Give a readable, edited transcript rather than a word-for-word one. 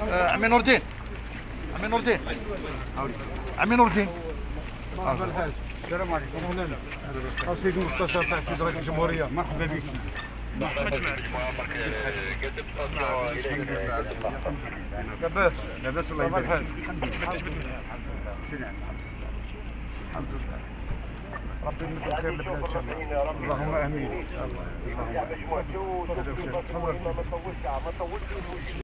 عمي نور الدين، عمي نور الدين، عمي نور الدين. السلام عليكم. اهلا سيدي المستشار تاع السيد رئيس الجمهوريه، مرحبا بك. لاباس لاباس الله يبارك. الحمد لله الحمد لله. ربي يمد الخير للبلاد ان شاء الله. اللهم امين.